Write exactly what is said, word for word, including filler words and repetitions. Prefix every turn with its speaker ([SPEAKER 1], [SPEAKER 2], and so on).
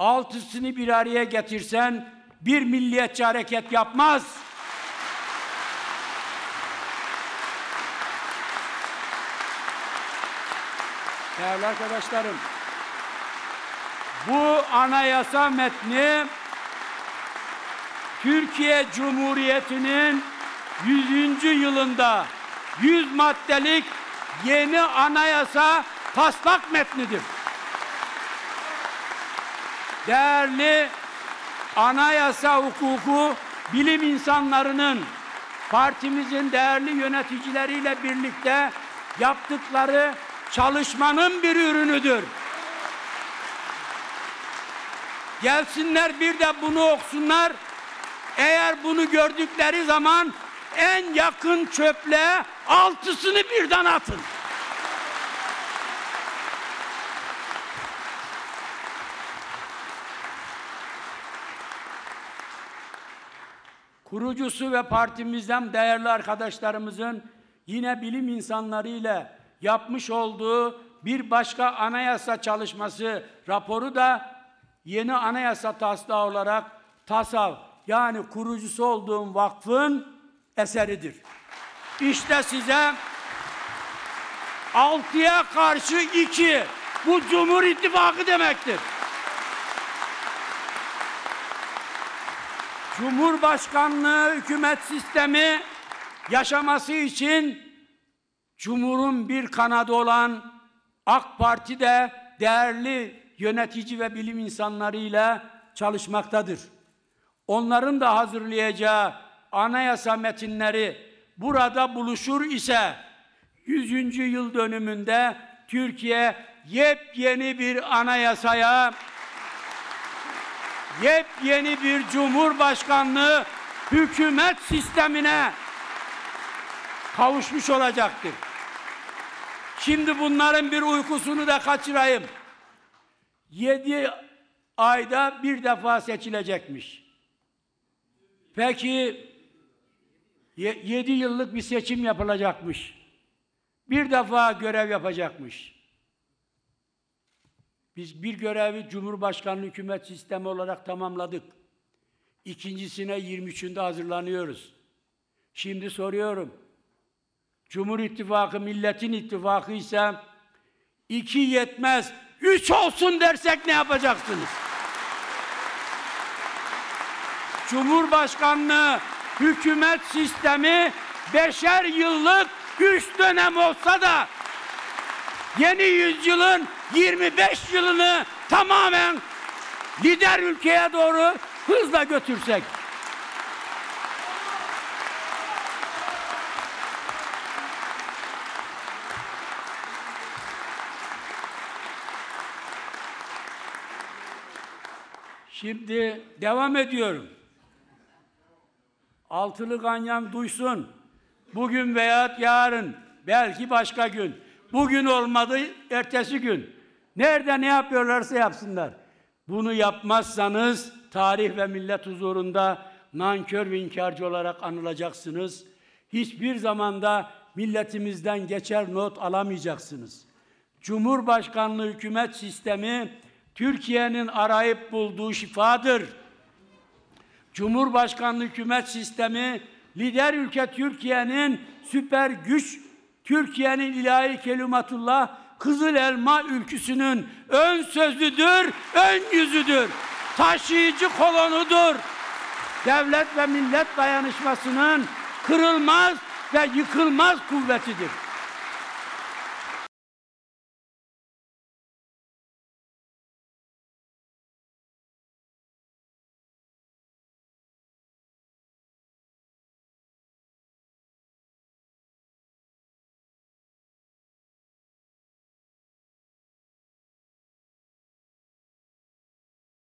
[SPEAKER 1] altısını bir araya getirsen bir milliyetçi hareket yapmaz. Değerli arkadaşlarım, bu anayasa metni Türkiye Cumhuriyeti'nin yüzüncü yılında yüz maddelik yeni anayasa taslak metnidir. Değerli anayasa hukuku bilim insanlarının, partimizin değerli yöneticileriyle birlikte yaptıkları çalışmanın bir ürünüdür. Gelsinler bir de bunu okusunlar. Eğer bunu gördükleri zaman en yakın çöple altısını birden atın. Kurucusu ve partimizden değerli arkadaşlarımızın yine bilim insanları ile yapmış olduğu bir başka anayasa çalışması raporu da yeni anayasa taslağı olarak TASAV, yani kurucusu olduğum vakfın eseridir. İşte size altıya karşı iki, bu Cumhur İttifakı demektir. Cumhurbaşkanlığı hükümet sistemi yaşaması için Cumhur'un bir kanadı olan AK Parti de değerli yönetici ve bilim insanlarıyla çalışmaktadır. Onların da hazırlayacağı anayasa metinleri burada buluşur ise yüzüncü yıl dönümünde Türkiye yepyeni bir anayasaya, yepyeni bir cumhurbaşkanlığı hükümet sistemine kavuşmuş olacaktır. Şimdi bunların bir uykusunu da kaçırayım. Yedi ayda bir defa seçilecekmiş. Peki yedi yıllık bir seçim yapılacakmış. Bir defa görev yapacakmış. Biz bir görevi Cumhurbaşkanlığı hükümet sistemi olarak tamamladık. İkincisine yirmi üçünde hazırlanıyoruz. Şimdi soruyorum. Cumhur İttifakı milletin ittifakı ise iki yetmez, üç olsun dersek ne yapacaksınız? Cumhurbaşkanlığı hükümet sistemi beşer yıllık üç dönem olsa da yeni yüzyılın yirmi beş yılını tamamen lider ülkeye doğru hızla götürsek. Şimdi devam ediyorum. Altılı ganyan duysun. Bugün veya yarın, belki başka gün. Bugün olmadı, ertesi gün. Nerede ne yapıyorlarsa yapsınlar. Bunu yapmazsanız tarih ve millet huzurunda nankör ve inkarcı olarak anılacaksınız. Hiçbir zamanda milletimizden geçer not alamayacaksınız. Cumhurbaşkanlığı hükümet sistemi Türkiye'nin arayıp bulduğu şifadır. Cumhurbaşkanlığı hükümet sistemi lider ülke Türkiye'nin süper güç, Türkiye'nin ilahi kelimatullah Kızıl Elma ülküsünün ön sözüdür, ön yüzüdür, taşıyıcı kolonudur. Devlet ve millet dayanışmasının kırılmaz ve yıkılmaz kuvvetidir.